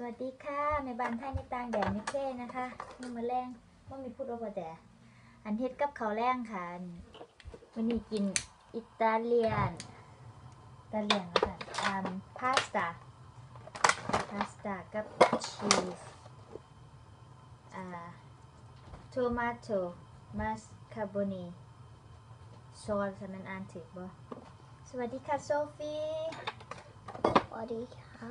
วัสดีค่ะแม่บ้านไทยในต่างแดนนิเก้นะคะนี่มาแรงว่ามีพูดว่าแต่อันเฮ็ดกับข้าวแรงค่ะวันนี้กินอิตาเลียนนะคะพาสต้ากับชีสโทมาโตมัสคาโบนีซอสมันอ่านถูกบ่สวัสดีค่ะโซฟีสวัสดีครับ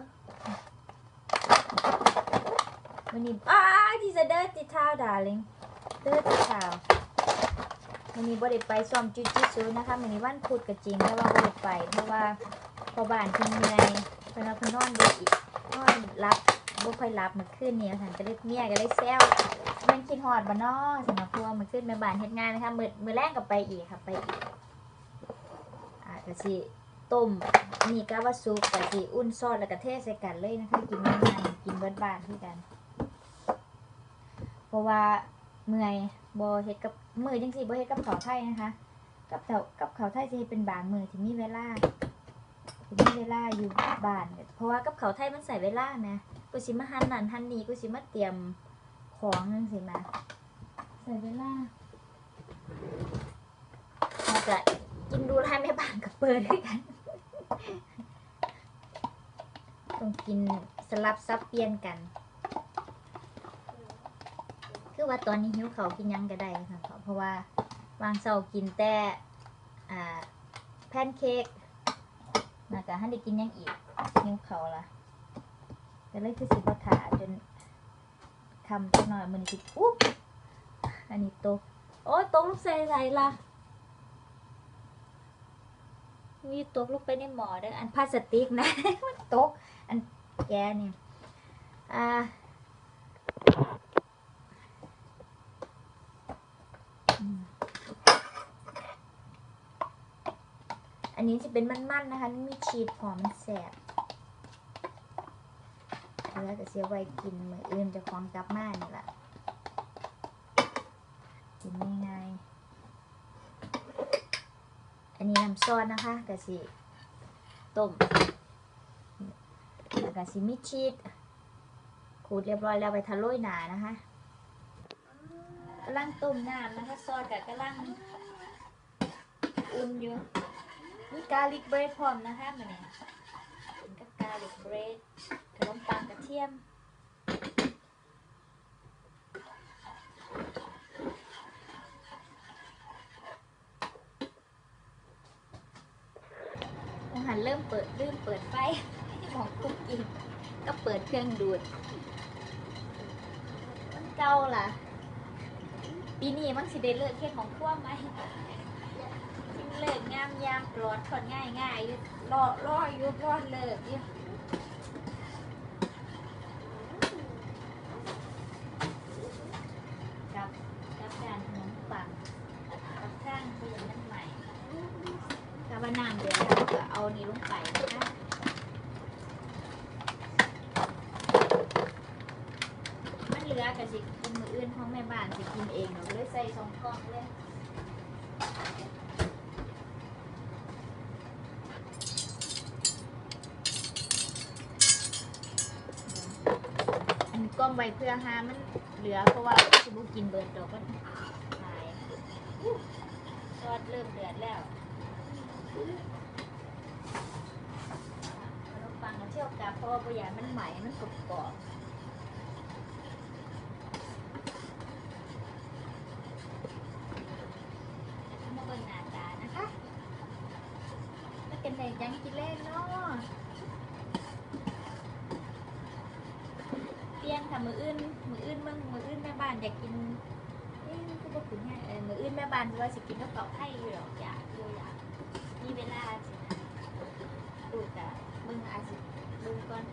วันนี้ที่จะdirty towel darling dirty towel วันนี้บ่ได้ไปซ้อมจิซูนะคะวันนี้วันพุธก็จริงแต่ว่าบ่ได้ไปเพราะว่าพอบ้านเพิ่นเหนื่อยเพิ่นนอนดึกอีกนอนรับบ่ค่อยรับเมื่อคืนนี้ฉันก็เลยเมียก็เลยแซวมันคิดฮอดบ่น้อฉันว่าเพราะว่าเมื่อคืนแม่บ้านเฮ็ดงานนะคะมื้อแรงก็ไปอีกค่ะไปอีกก็สิต้มนี่ก็ว่าซุปก็สิอุ่นซอสแล้วก็เทใส่กันเลยนะคะกินง่ายๆกินเบิดบ้านคือกันเพราะว่าเมื่อยบ่เฮ็ดกับมื้อจังซี่บ่เฮ็ดกับข้าวไทยนะคะกับข้าวไทยสิเป็นบางมื้อที่มีเวลาอยู่บ้านเพราะว่ากับข้าวไทยมันใส่เวลานะกูสิมาหั่นนั่นหั่นนี่กูสิมาเตรียมของจังซี่มาใส่เวลาแล้วก็กินดูแลแม่บ้านกับเปิดด้วยกันต้องกินสลับซับเปลี่ยนกันคือว่าตอนนี้หิวเขากินยังก็ได้ค่ะเพราะว่าวางเสากินแต่แพนเค้กนะจ๊ะให้ได้กินยังอีกหิวเขาละก็เลยคือสิบขาจนคำจักหน่อยมันสิอุ๊บอันนี้ตกโอ้ยตกลูกใส่ไรล่ะมีตกลูกไปในหมอเด้ออันพลาสติกนะ มันตกอันแกเนี่ยอันนี้จะเป็นมันๆนะคะมีชีสหอมมันแสบแล้วก็เสียไว้กินมื้ออื่นจะคล้องกลับมานี่แหละกินง่ายๆอันนี้น้ำซอสนะคะกะสิต้มแล้วก็สิมีชีสขูดเรียบร้อยแล้วไปทะโรยหนานะคะกำลังต้มน้ำนะคะซอสกับกำลังอุ่นอยู่มีกาลิกเบรดพร้อมนะคะมันเนี่ยเป็นกับกาลิกเบรดขนมปังกระเทียมอาหารเริ่มเปิดไฟหมองคุกกินก็เปิดเครื่องดูดมันเก่าล่ะปีนี้มันสิได้เลิกเฮ็ดของครัวไหมเลิกงามยามปลอดคนง่ายอยู่รออยู่รอเลิกอยู่กับการขนมปังกับข้างคืออย่างนั้นใหม่กับว่าน้ำเดือดแล้วก็เอานี่ลงไปนะคะมันเหลือกับสิกินมื้ออื่นของแม่บ้านสิกินเองเราเลยใส่2 กล่องเลยกล้องไว้เพื่อหามันเหลือเพราะว่าสิบุกินเบิร์ดดอกมันหายซอสเริ่มเดือดแล้วขนมปังเที่ยวกับเพราะว่าบะหมี่มันใหม่มันกรอบมาเบิ่งหน้าตานะคะแล้วเป็นไงยังกินเล่นเนาะเปลี่ยนค่ะมืออื่นแม่บ้านอยากกินก็บอกถึงไงมืออื่นแม่บ้านว่าสิกินข้าวเก่าไทยอยู่หรอกอยากมีเวลาสินะดูแต่มึงอาจจะดูก่อน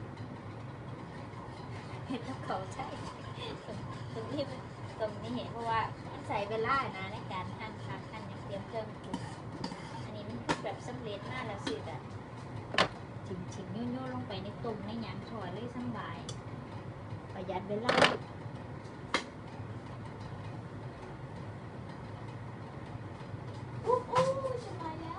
เห็นข้าวเก่าไทยตรงนี้เห็นเพราะว่ามันใส่เวลานะในการหั่นอย่างเตรียมเครื่องปรุงอันนี้มันคือแบบสำเร็จมากแล้วสิแต่ชิมโยนลงไปในตุ่มในหยางถอดเลยสบายประหยัดเวลาจะมาแล้ว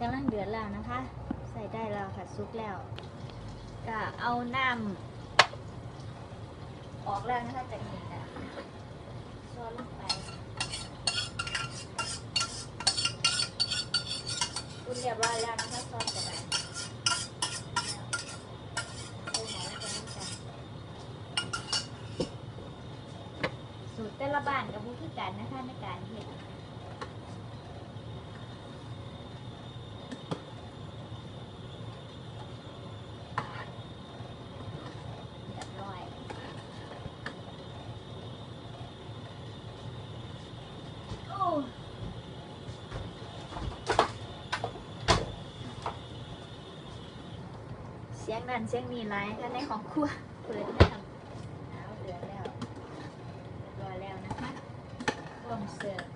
กำลังเดือดแล้วนะคะ ใส่ได้แล้วค่ะซุกแล้วก็เอาน้ำออกแล้วนะคะจากนี้ค่ะซอสลงไปอุ่นเรียบร้อยแล้วนะคะซอสกระดาษสูตรแต่ละบ้านกับผู้พิการนะคะในการเห็ดเรียบร้อยโอ้เสียงนั่นเสียงนี่ไรค่ะในของครัวเปิดน้ำเอาเดือดแล้วเรียบร้อยแล้วนะคะลงเสิร์ฟ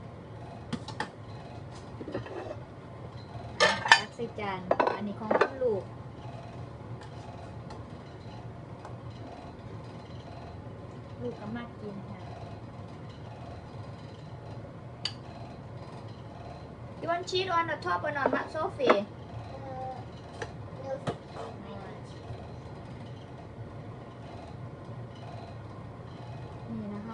ตักใส่จานอันนี้ของคุณลูกลูกก็มากกินค่ะ You want cheese on the top or not, Sophie? No, thank you. นี่นะคะ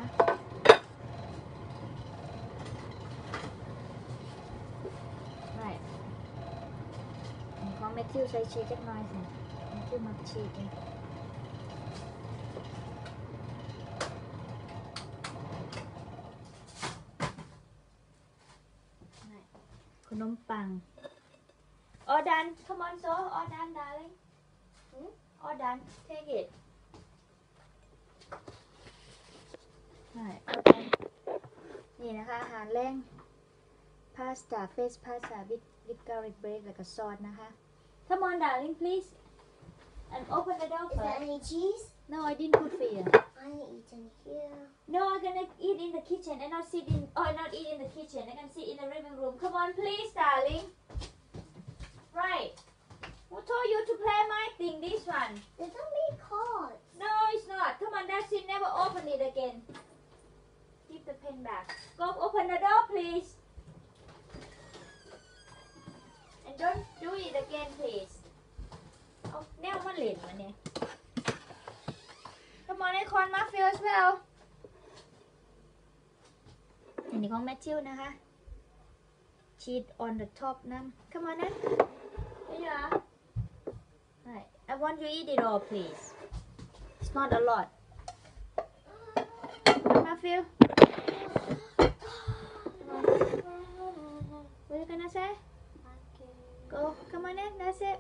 ได้ของแมทธิวใส่ชีสจักหน่อยสิแมทธิวมักชีสเองขนมปัง All done. Come on, so all done, darling. All done. Take it. ใช่ all done. นี่นะคะอาหารแรงพาสต้าเฟสพาสต้าwith garlic bread แล้วก็ซอสนะคะ Come on, darling, please. And open the door Is there first. any cheese? No, I didn't put for you. I eat in here. No, I'm gonna eat in the kitchen and not sit in. Oh, not eat in the kitchen. I'm gonna sit in the living room. Come on, please, darling. Right. Who told you to play my thing? This one. There's only cards. No, it's not. Come on, that's it. Never open it again. Give the pen back. Go open the door, please. And don't do it again, please. Oh, now I'm late, man. Come on, I corn muffin as well. อันนี้ของแมทธิวนะคะ Cheese on the top นะ Come on นะ Here you are. Right. I want you to eat it all, please. It's not a lot. Matthew. What are you gonna say? Go. Come on in. That's it.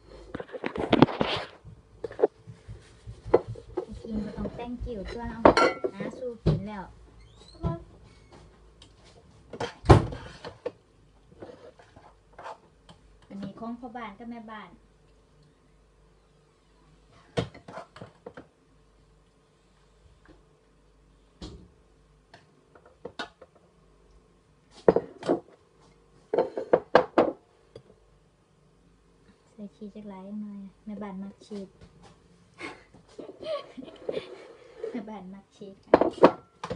กินก็ต้อง thank you ตัวเอาหาสู้กินแล้ว Come on. อันนี้ของพ่อบ้านกับแม่บ้าน ใส่ชีสจักหลายหน่อยแม่บ้านมักชีส แม่บ้านมักชีสค่ะ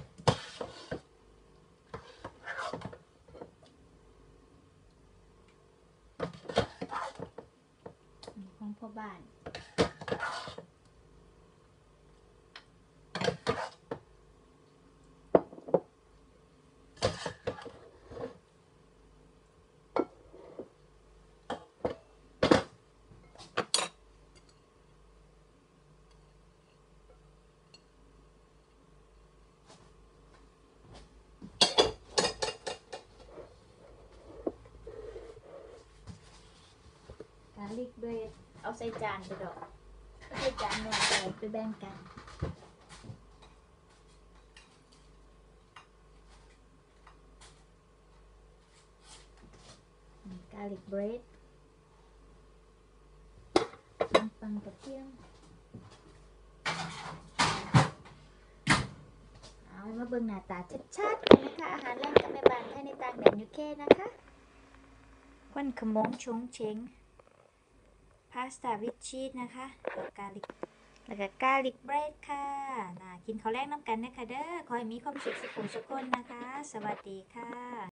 ของพ่อบ้านกาลิกเบรดเอาใส่จานไปดอกเอาใส่จานหน่อยไปแบ่งกันกาลิกเบรดปังกระเทียมเอามาเบิ่งหน้าตาชัดๆกันนะคะอาหารแรงกับแม่บ้านภายในต่างแดนยูเคนะคะควันขมงชงเชงพาสต้าวิดชีสนะคะแล้วกาลิกเบรดค่ะกินข้าวแรกน้ำกันนะคะเด้อขอให้มีความสุขสุขสุขคนนะคะสวัสดีค่ะ